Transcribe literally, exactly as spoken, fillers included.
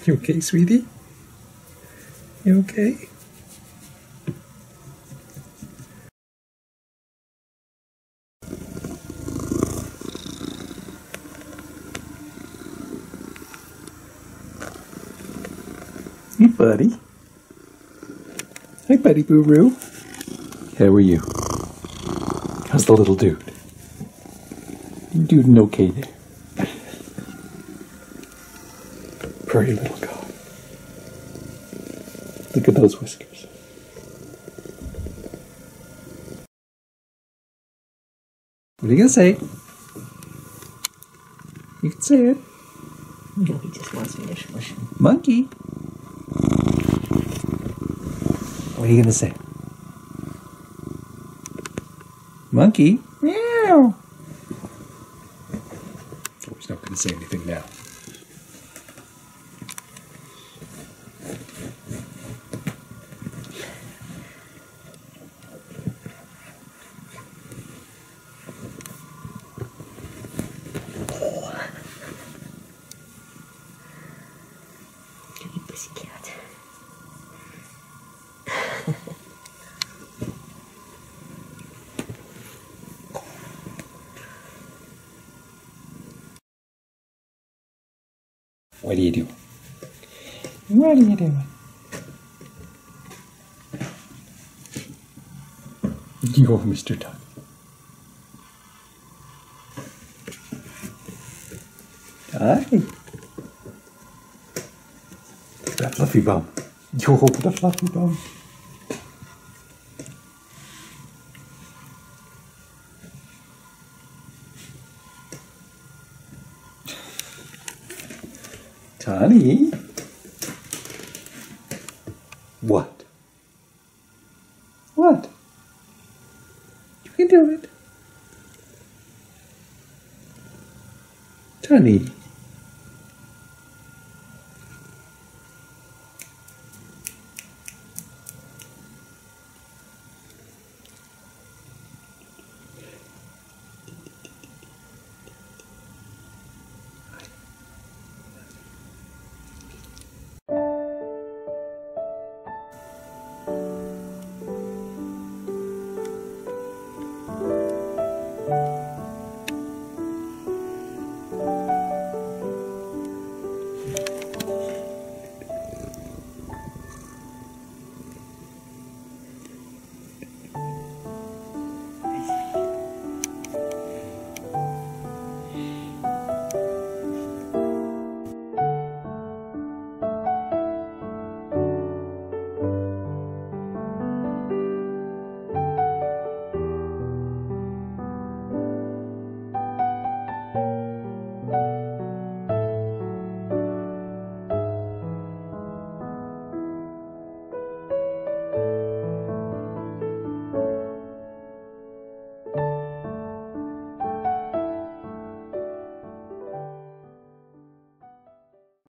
You okay, sweetie? You okay? Hey, buddy. Hi, buddy Boo-Roo. How are you? How's the little dude? You doing okay there? Pretty little guy. Look at those whiskers. What are you gonna say? You can say it. No, he just wants me to smush him. Monkey. What are you gonna say? Monkey. Meow. Oh, he's not gonna say anything now. Good pussycat. What are you doing? What are you doing? You're Mister Duck. Hi. That fluffy bum. You're the fluffy bum. Tony? What? What? You can do it. Tony.